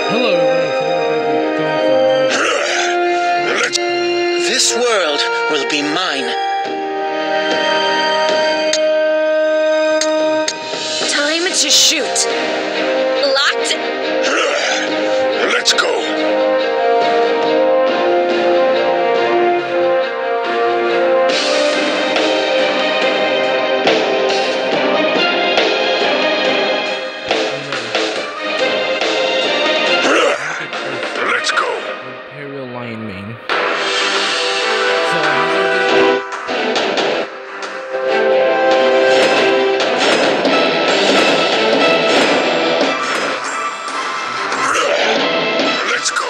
Hello everybody, This world will be mine. Time to shoot. Locked. Let's go. Let's go. Imperial Lion Mane. Let's go.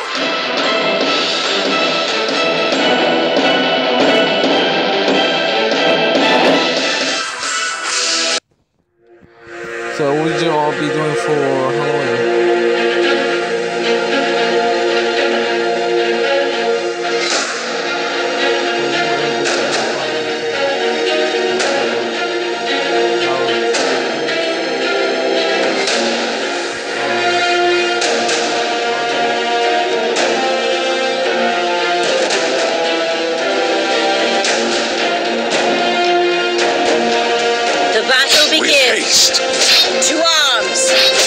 So what would you all be doing for Halloween? The battle With begins. haste. To arms.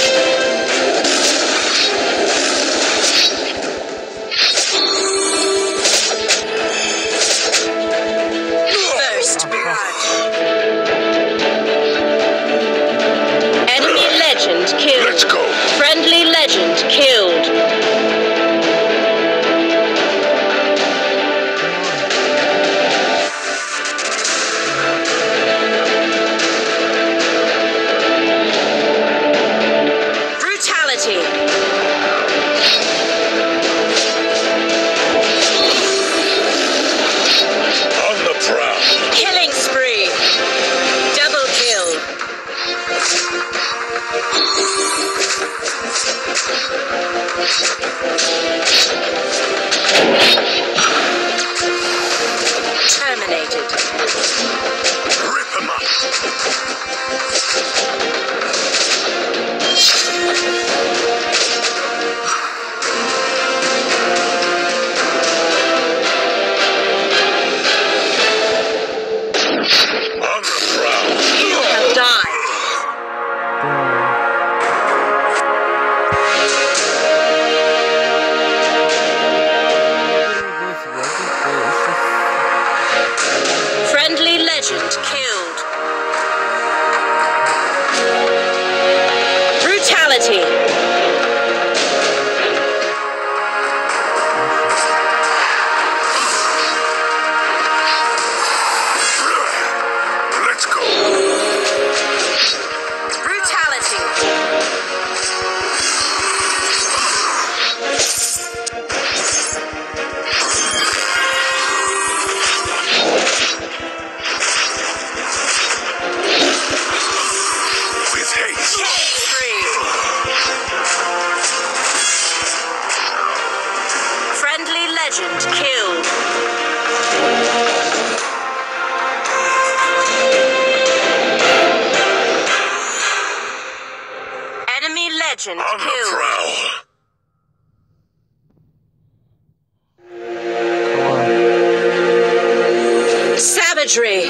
First blood. Enemy legend killed. Let's go. Friendly legend killed. Brutality. On the prowl. Killing spree. Double kill. Terminated. Rip 'em up. On the prowl. You have died. Friendly legend killed. Brutality. Let's go. Brutality. With haste. Spree. Friendly legend killed. Enemy legend On the killed. prowl. Savagery.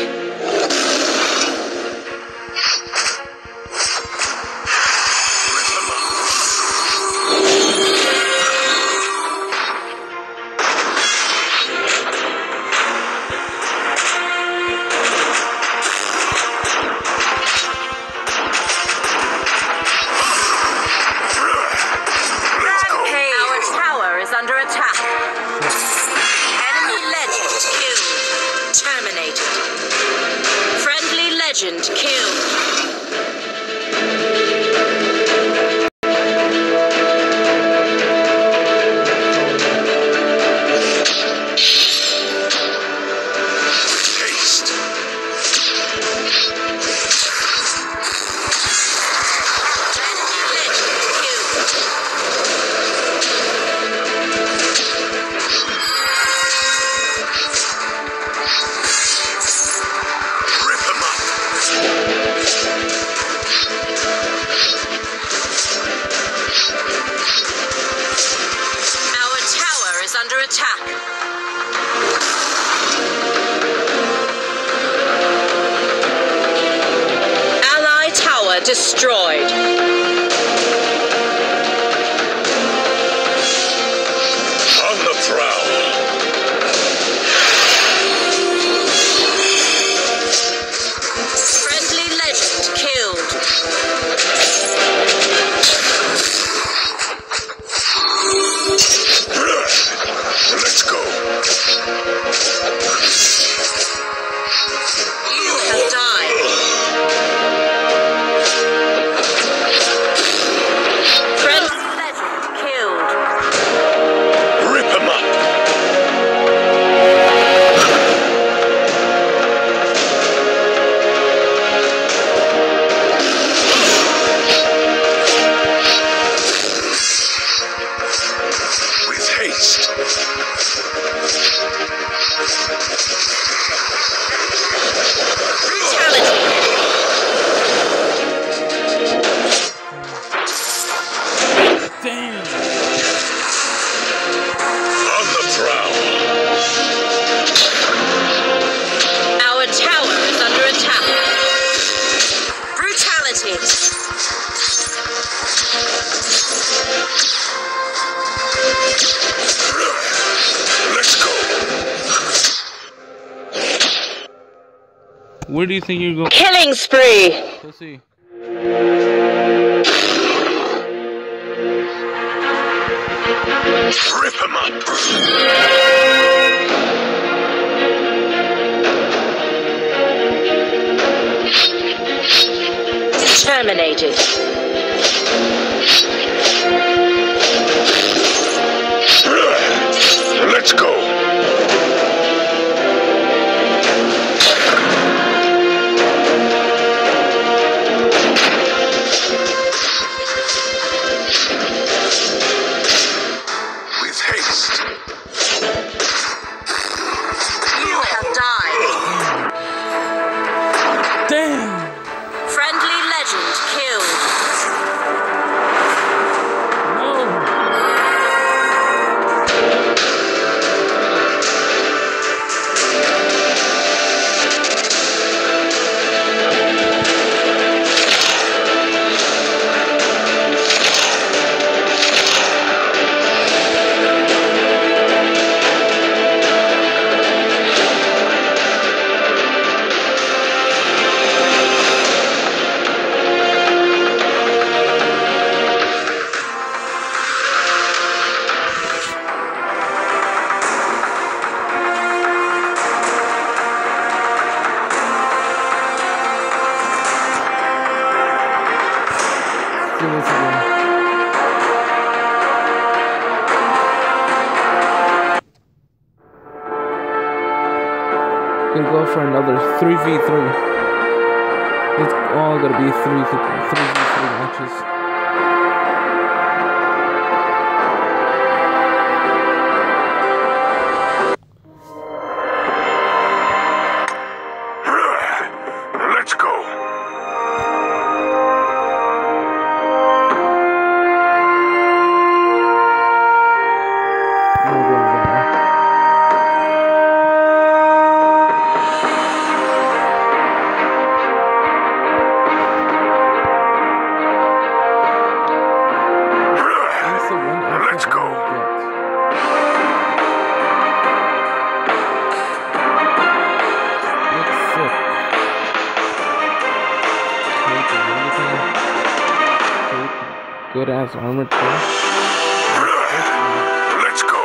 attack. Ally tower destroyed. On the prowl. Friendly legend killed. Let's go. You have died. Friendly legend killed. Rip 'em up. With haste. Brutality. Damn. On the prowl. Our tower is under attack. Brutality. Let's go. Where do you think you're going? Killing spree. Let's see. Rip 'em up. Terminated. Let's go. With haste. You have died. Damn. Friendly legend killed. No. Do this again. Gonna go for another 3v3. It's all gonna be 3v3 matches. Let's go. I'm gonna go there. That's the one asset Let's I go. don't get. Looks sick. Cape and everything. Cape, good ass armor too. Let's go.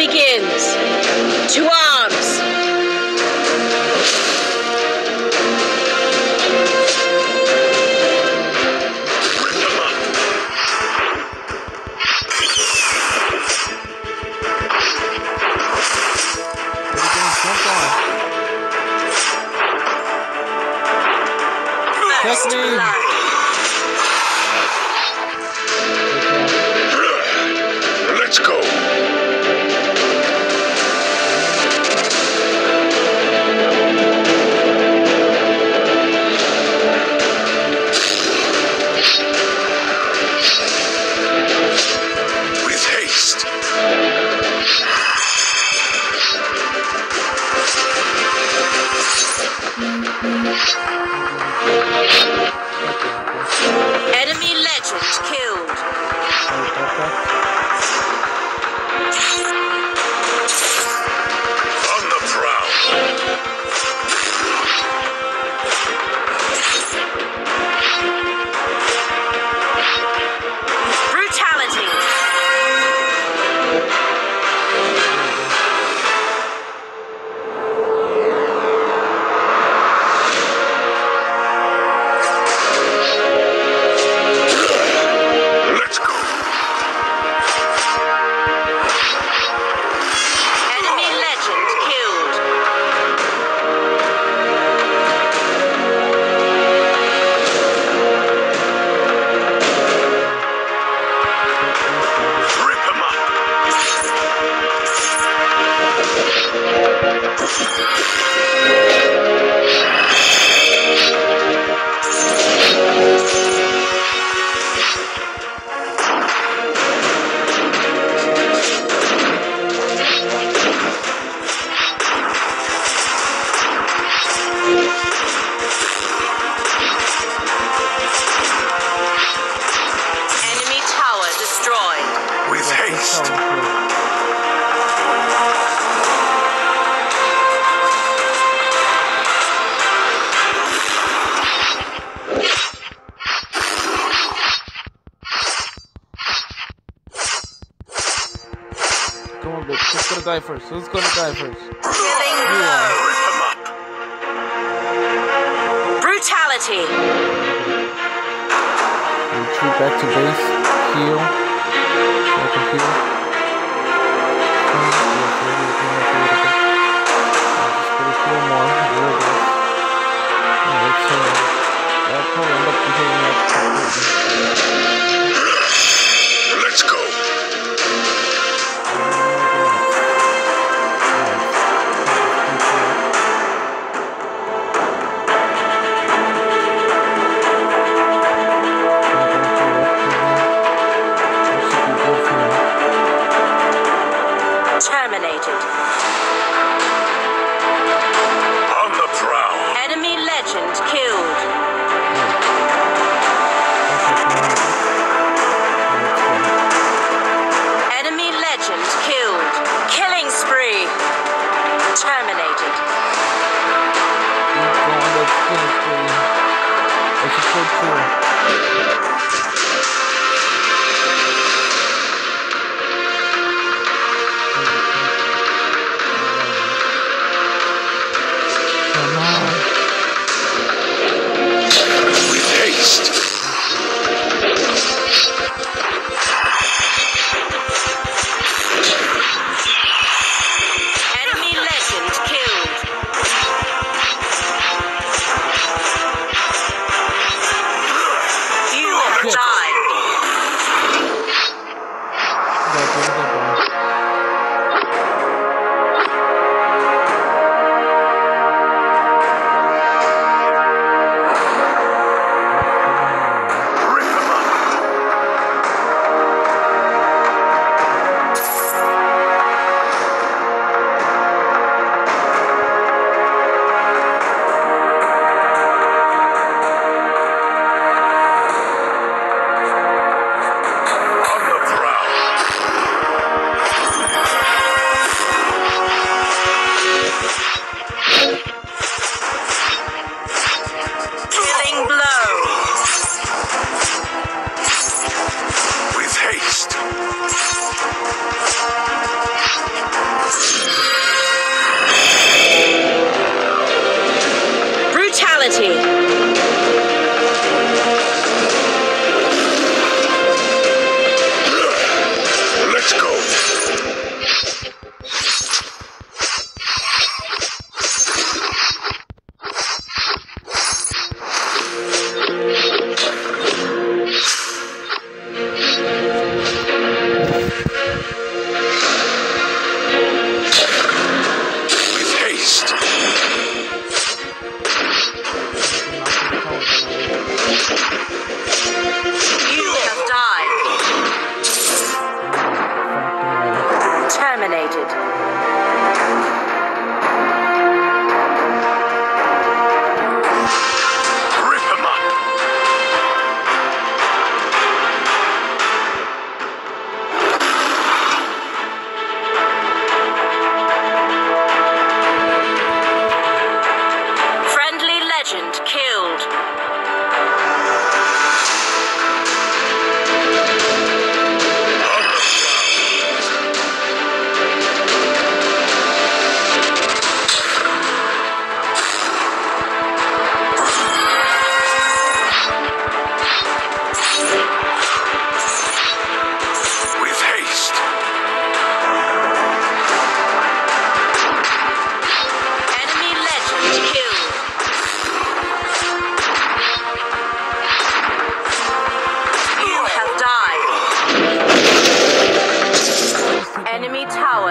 begins. To arms! Catch me! Let's go. With haste. Enemy legend killed. On the prowl. Brutality. Let's go. Enemy legend killed. Rip 'em up. Enemy tower destroyed. With haste. Come on, bitch. Who's gonna die first? Who's gonna die first? Killing blow. Rip 'em up. Brutality. Retreat back to base. Heal. So I can heal. Just gonna heal more. There it is. Alright, so I'll probably end up healing up completely. Let's go. Terminated. On the prowl. Enemy legend killed. Enemy legend killed. Killing spree. Terminated. With haste. Enemy legend killed.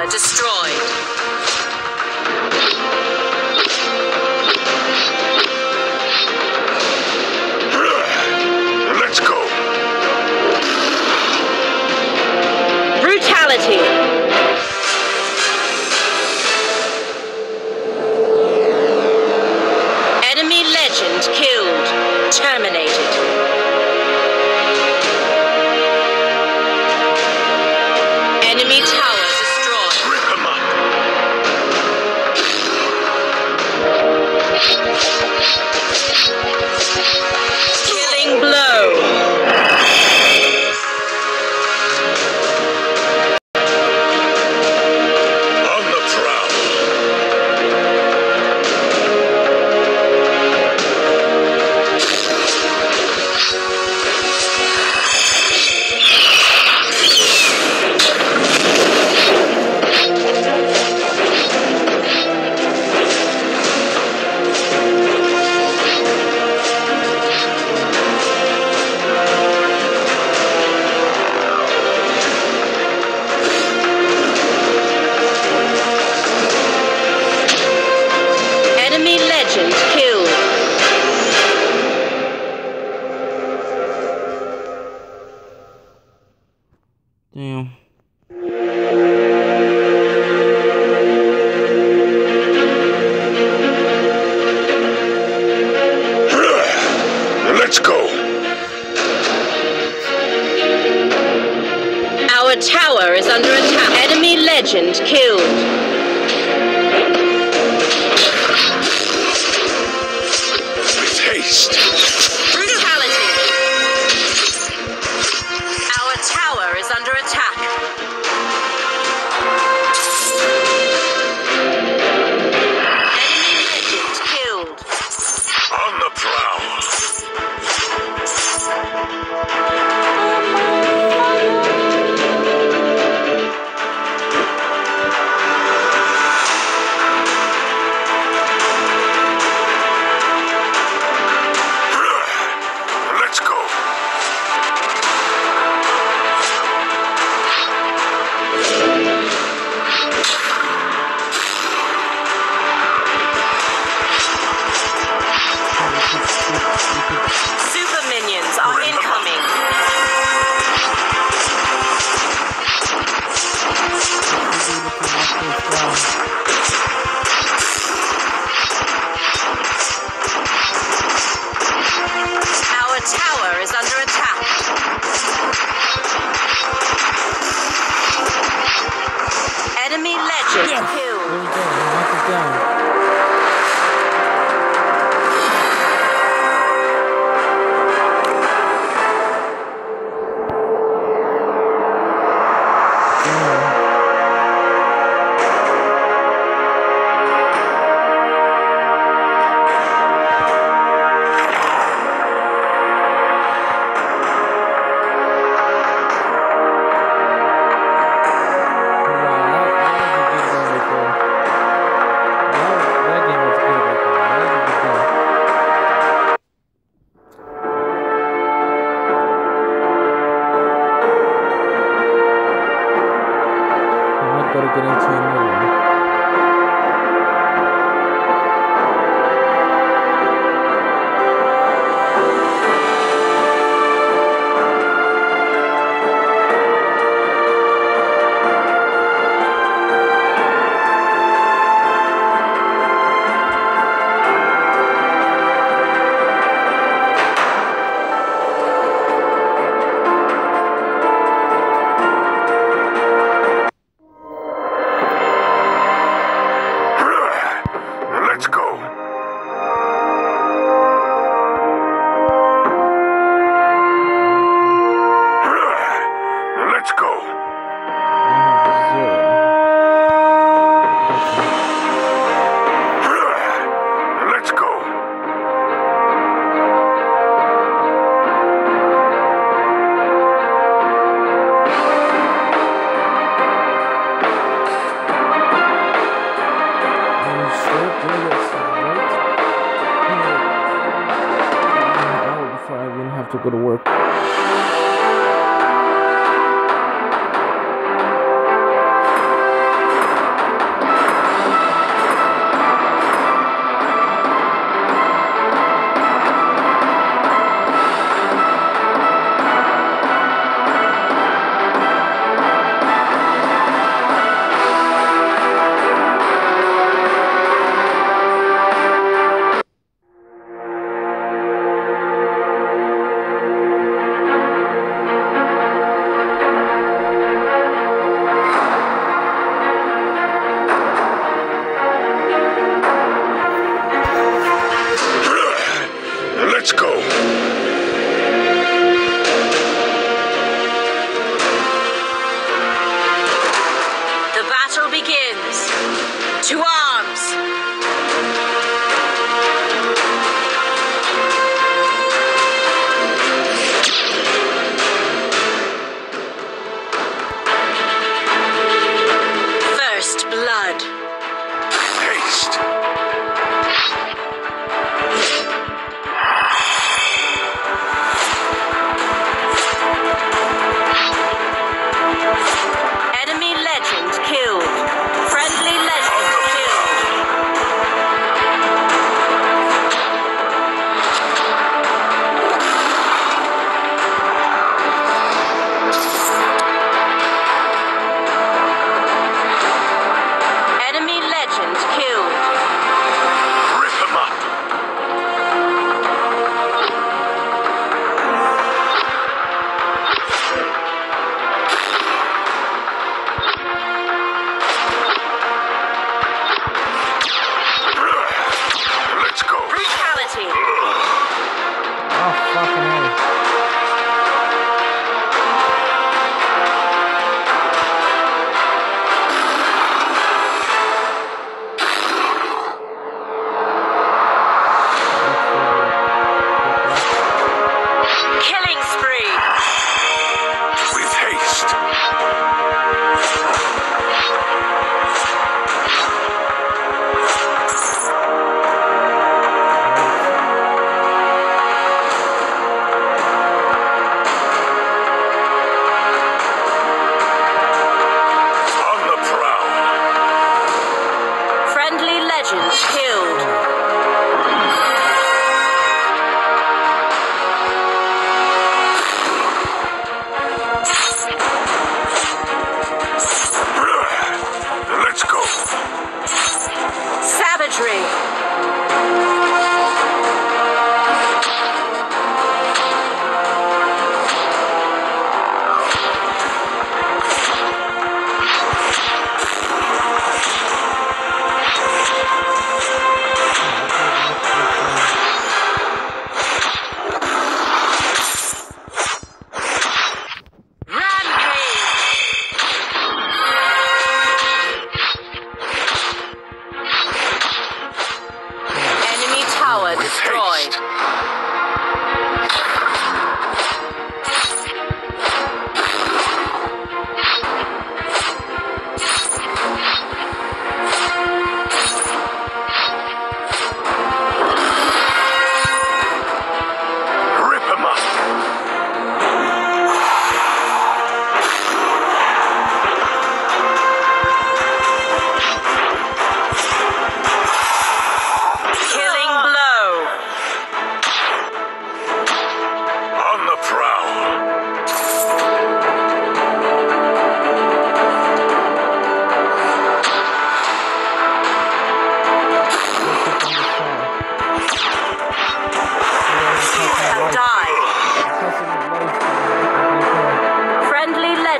tower destroyed. Let's go. Brutality. Enemy legend killed. Terminated. Enemy tower destroyed. Rip 'em up. Killing blow. On the prowl. Enemy legend killed. Damn. Let's go. Our tower is under attack. Enemy legend killed. With haste. Brutality. Our tower is under attack. Enemy legend killed. On the prowl. Let's go. Super minions are incoming. Our tower is under attack. Enemy legend There killed. we go. Knock it down. Gotta get into another one. Let's go. Let's go. Let's go. Before I even have to go to work.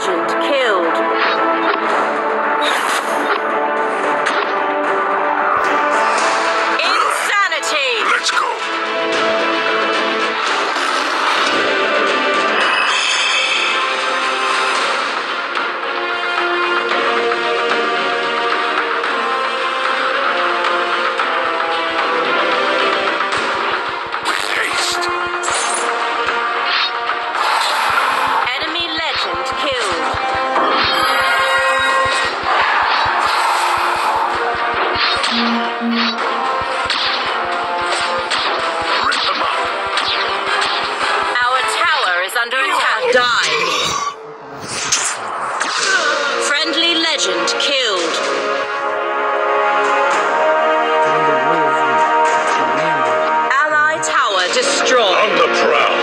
legend killed. Insanity! Let's go. With haste. Enemy legend killed. Rip them up. Our tower is under attack. Die. Friendly legend killed. Ally tower destroyed. On the prowl.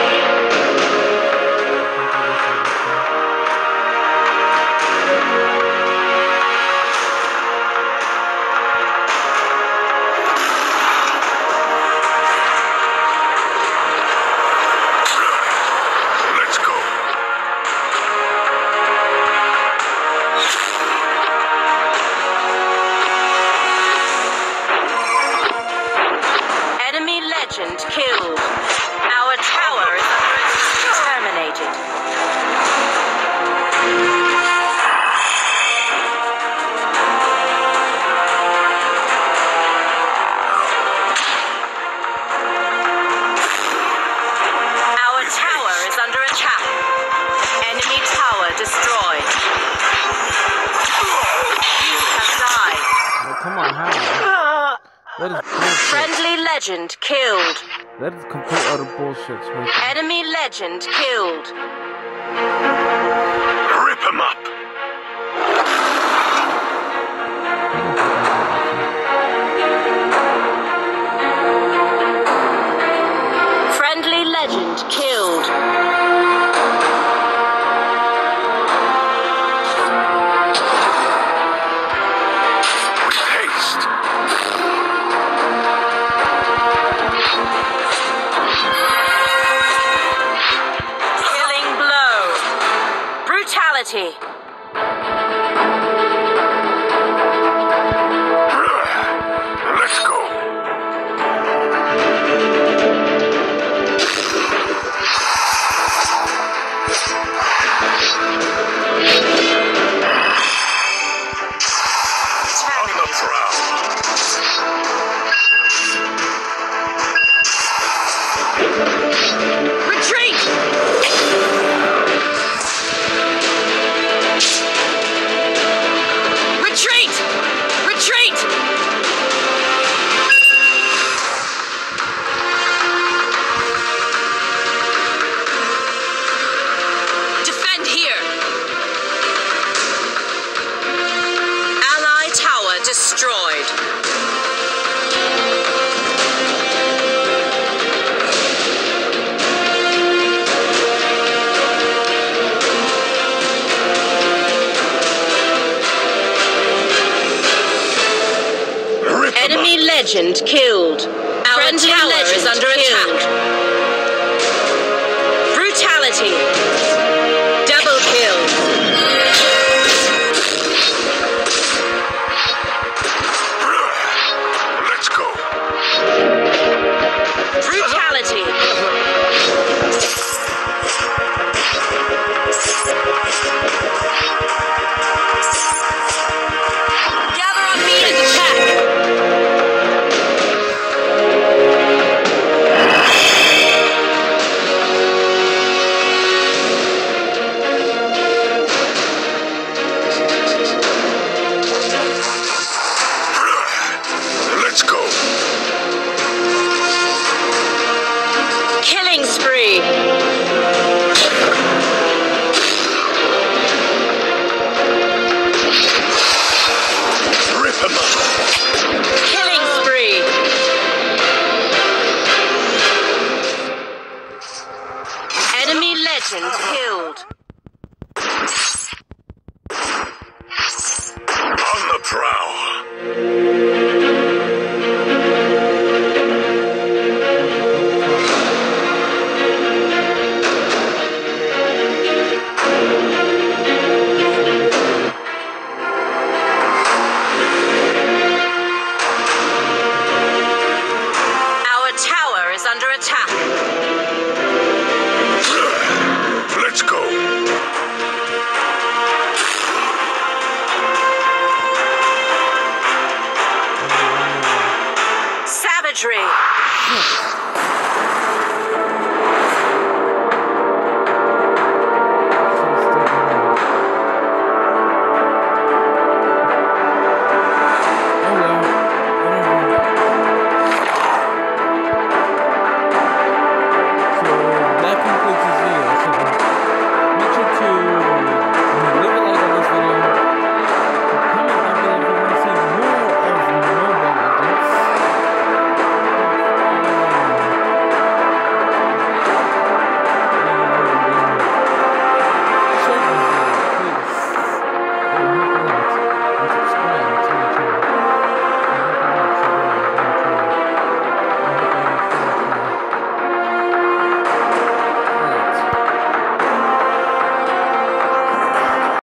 Let's go. Enemy legend killed. Our tower is under attack. Terminated. Our tower is under attack. Enemy tower destroyed. You have died. Like, come on, how? That is bullshit. Friendly legend killed. That is complete utter bullshit, Smokey. Enemy legend killed. Rip them up. Friendly legend killed. With haste. Killing blow. Brutality. Let's go. On the prowl. Retreat! Retreat! Retreat! Defend here! Ally tower destroyed. Rip them Enemy up. legend killed. Our tower is under attack.